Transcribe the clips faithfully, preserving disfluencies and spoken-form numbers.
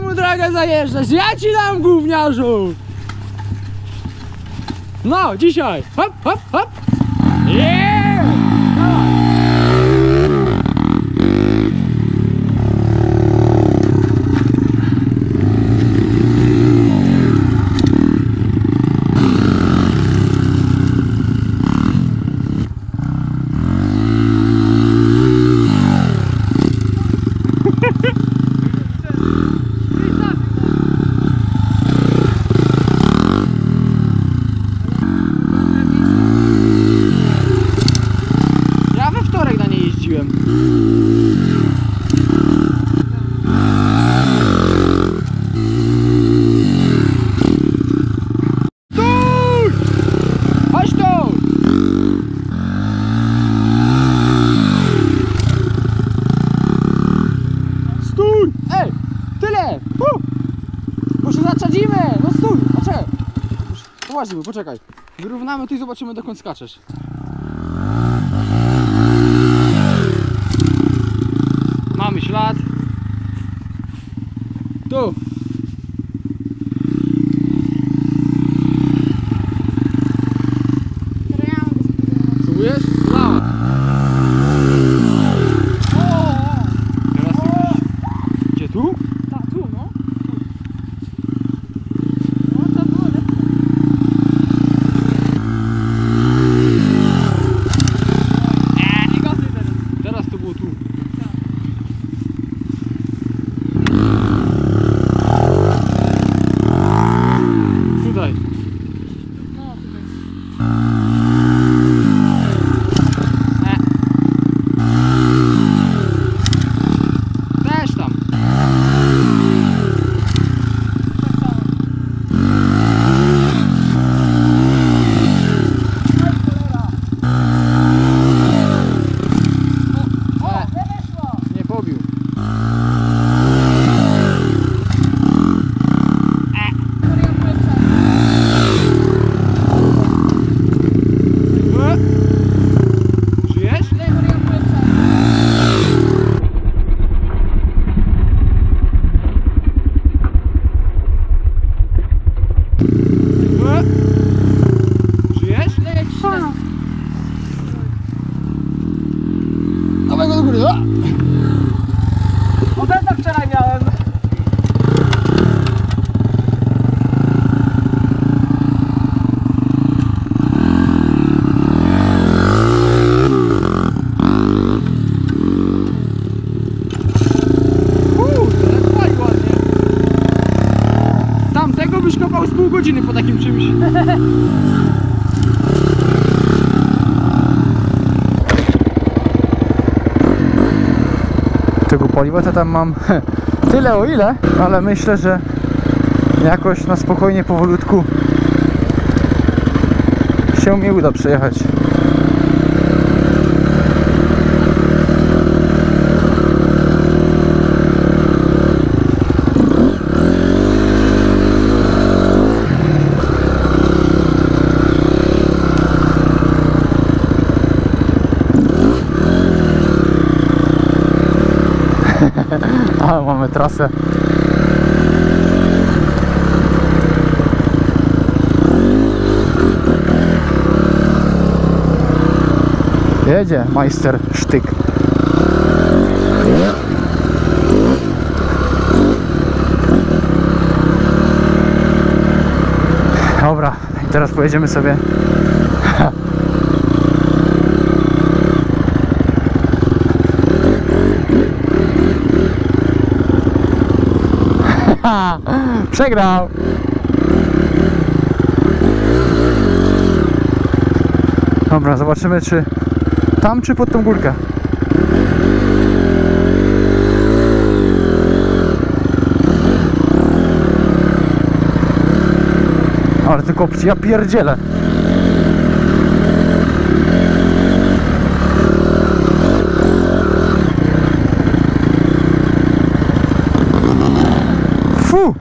mu drogę zajeżdżasz, ja ci dam, gówniarzu! No, dzisiaj! Hop, hop, hop! Yeah! Poważnie, poczekaj. Wyrównamy tu i zobaczymy, dokąd skaczesz. Mamy ślad. Tu. Spróbujesz? Lała. Teraz ty. Gdzie tu? Tak, tu, no. Z pół godziny po takim czymś. Tego paliwa to tam mam tyle o ile, ale myślę, że jakoś na spokojnie, powolutku się mi uda przejechać. Ale mamy trasę. Jedzie majster sztyk. Dobra, i teraz pojedziemy sobie. Przegrał! Dobra, zobaczymy, czy tam, czy pod tą górkę. Ale tylko ja pierdzielę. Fu!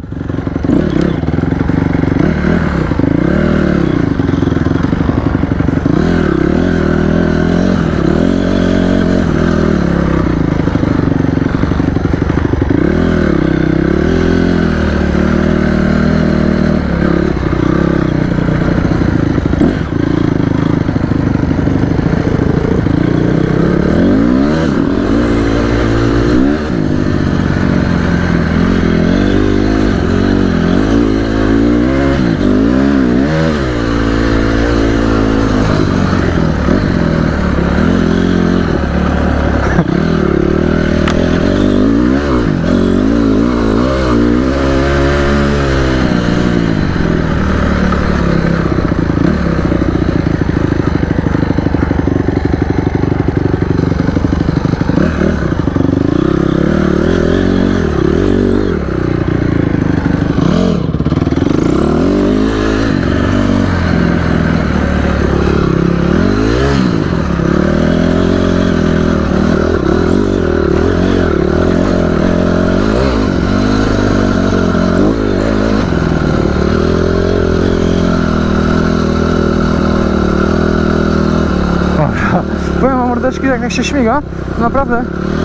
mordeczki, jak, jak się śmiga, to naprawdę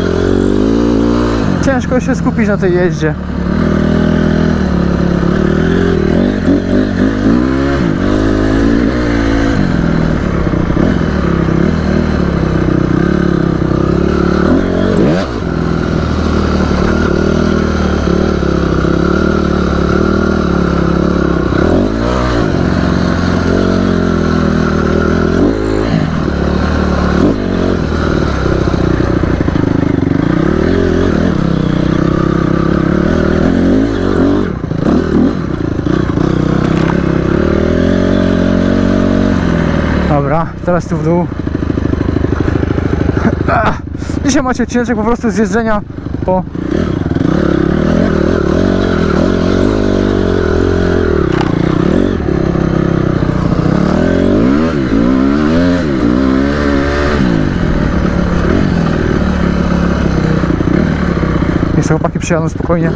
ciężko się skupić na tej jeździe. Dobra, teraz tu w dół. Dzisiaj macie odcinek po prostu z jeżdżenia po Niech sobie chłopaki przyjadą spokojnie.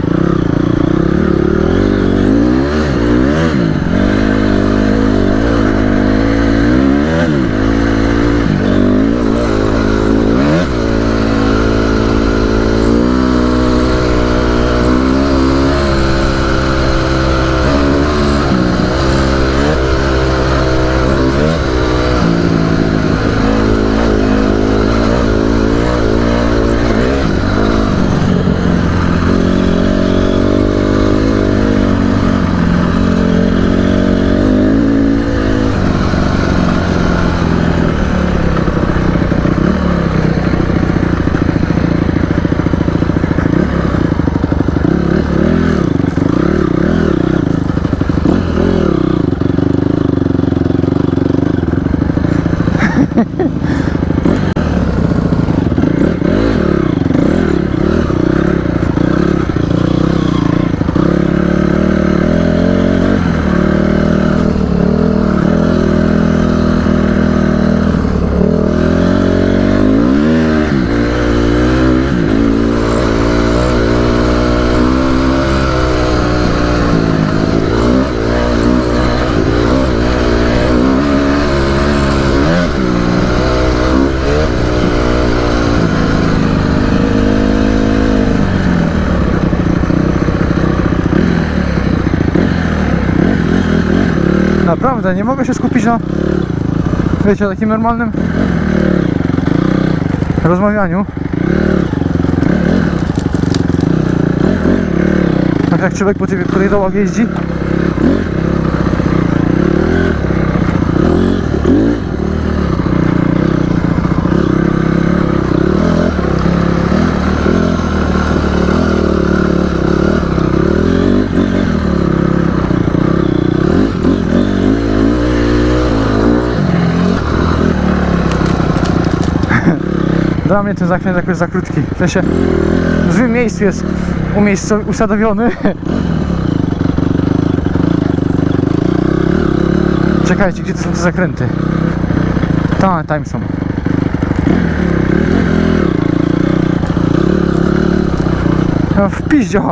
Naprawdę, nie mogę się skupić na, wiecie, takim normalnym rozmawianiu. Tak jak człowiek po tych, po tych dołach jeździ. Dla mnie ten zakręt jakoś za krótki. W sensie w złym miejscu jest umiejsco- usadowiony. Czekajcie, gdzie to są te zakręty? Tam, tam są. No, w piździo.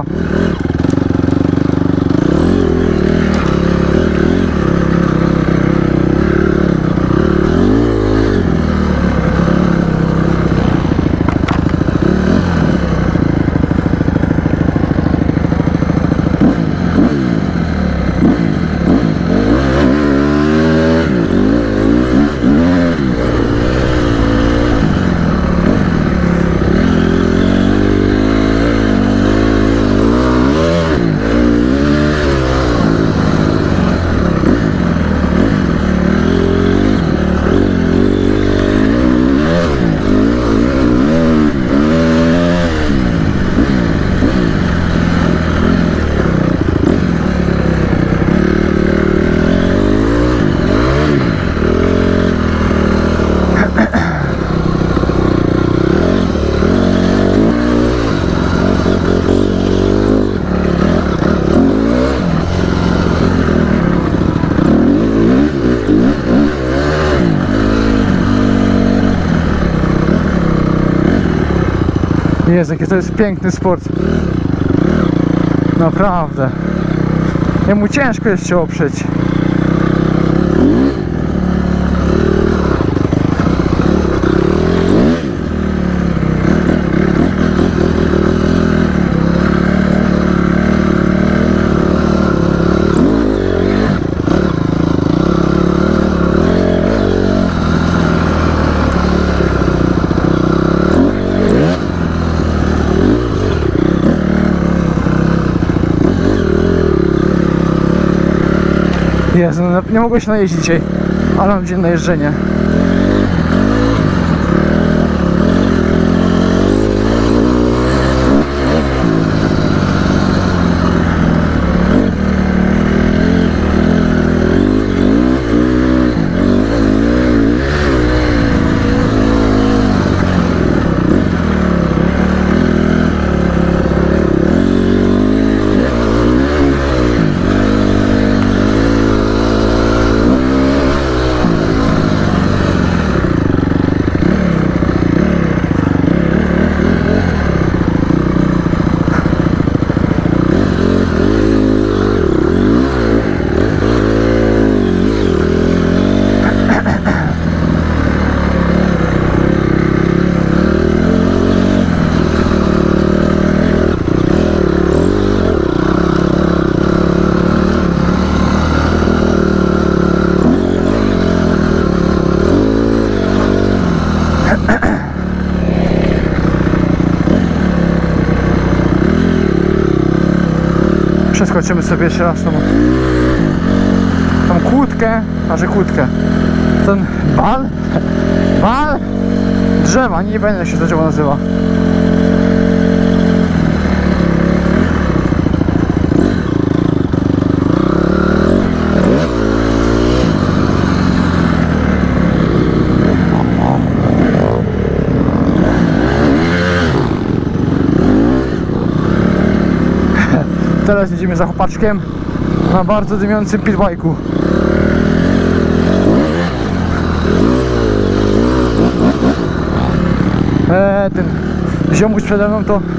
Jezu, jaki to jest piękny sport. Naprawdę. Jemu ciężko jest się oprzeć. Jezu, no, nie mogłem się najeździć dzisiaj, ale mam dzień na jeżdżenie. Przeskoczymy sobie jeszcze raz tą, tą kłódkę, a że kłódkę, ten bal, bal drzewa, nie będę jak się to drzewo nazywa. Teraz jedziemy za chłopaczkiem na bardzo dymiącym pitbike'u. Eee, ten ziomuś przede mną to...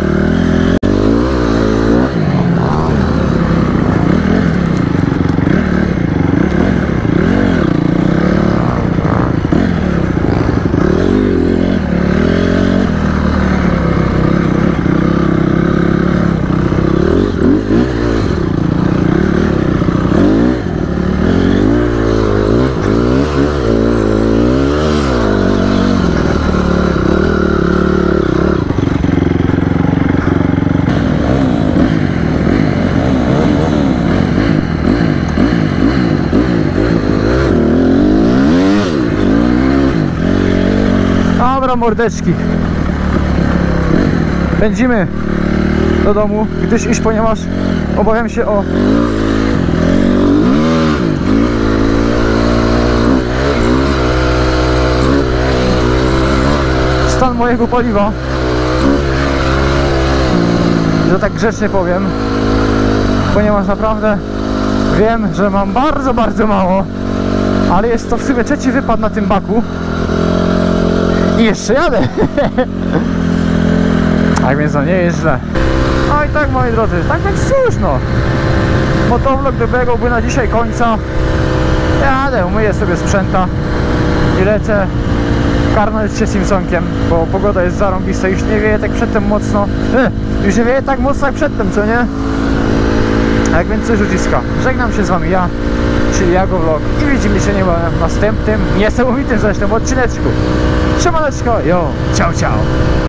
Dobra, mordeczki, pędzimy do domu, gdyż iść, ponieważ obawiam się o stan mojego paliwa, że tak grzecznie powiem, ponieważ naprawdę wiem, że mam bardzo, bardzo mało, ale jest to w sumie trzeci wypad na tym baku. I jeszcze jadę. Tak więc no nie jest źle. No i tak, moi drodzy, tak więc cóż no, motovlog dobiegłby na dzisiaj końca. Jadę, umyję sobie sprzęta i lecę karnąć się Simpsonkiem, bo pogoda jest zarąbista, już nie wieje tak przedtem mocno. E, już nie wieje tak mocno jak przedtem, co nie? Tak więc coś ludziska. Żegnam się z wami ja, czyli Jago Vlog, i widzimy się niebawem w następnym niesamowitym zresztą odcineczku. Siemaneczko, jo, ciao, ciao.